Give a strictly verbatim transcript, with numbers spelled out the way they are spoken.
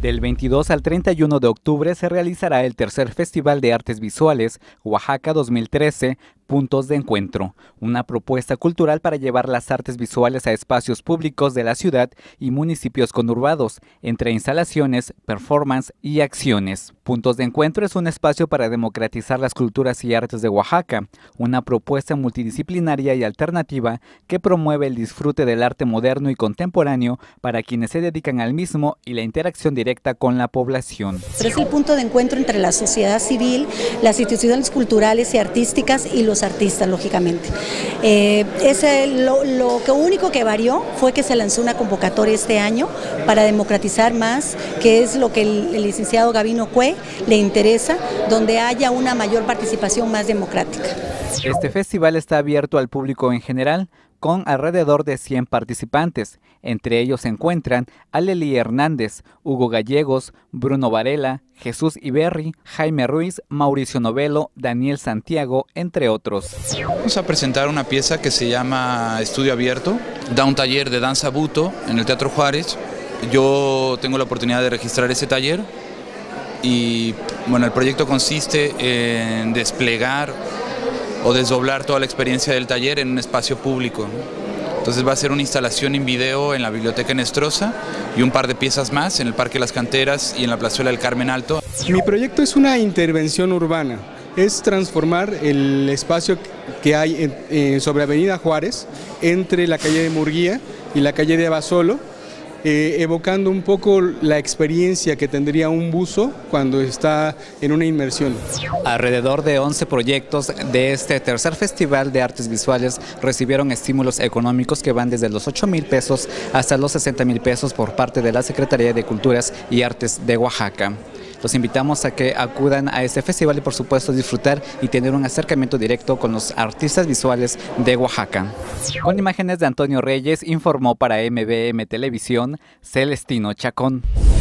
Del veintidós al treinta y uno de octubre se realizará el tercer Festival de Artes Visuales Oaxaca dos mil trece, Puntos de Encuentro, una propuesta cultural para llevar las artes visuales a espacios públicos de la ciudad y municipios conurbados, entre instalaciones, performance y acciones. Puntos de Encuentro es un espacio para democratizar las culturas y artes de Oaxaca, una propuesta multidisciplinaria y alternativa que promueve el disfrute del arte moderno y contemporáneo para quienes se dedican al mismo y la interacción directa con la población. Pero es el punto de encuentro entre la sociedad civil, las instituciones culturales y artísticas y los artistas, lógicamente. Eh, ese, lo, lo que único que varió fue que se lanzó una convocatoria este año para democratizar más, que es lo que el, el licenciado Gabino Cue le interesa, donde haya una mayor participación más democrática. Este festival está abierto al público en general, con alrededor de cien participantes. Entre ellos se encuentran Aleli Hernández, Hugo Gallegos, Bruno Varela, Jesús Iberri, Jaime Ruiz, Mauricio Novelo, Daniel Santiago, entre otros. Vamos a presentar una pieza que se llama Estudio Abierto. Da un taller de danza buto en el Teatro Juárez. Yo tengo la oportunidad de registrar ese taller y bueno, el proyecto consiste en desplegar o desdoblar toda la experiencia del taller en un espacio público. Entonces va a ser una instalación en video en la Biblioteca Nestrosa y un par de piezas más en el Parque Las Canteras y en la Plazuela del Carmen Alto. Mi proyecto es una intervención urbana, es transformar el espacio que hay en, eh, sobre Avenida Juárez, entre la calle de Murguía y la calle de Abasolo, Eh, evocando un poco la experiencia que tendría un buzo cuando está en una inmersión. Alrededor de once proyectos de este tercer Festival de Artes Visuales recibieron estímulos económicos que van desde los ocho mil pesos hasta los sesenta mil pesos por parte de la Secretaría de Culturas y Artes de Oaxaca. Los invitamos a que acudan a este festival y por supuesto disfrutar y tener un acercamiento directo con los artistas visuales de Oaxaca. Con imágenes de Antonio Reyes, informó para M B M Televisión Celestino Chacón.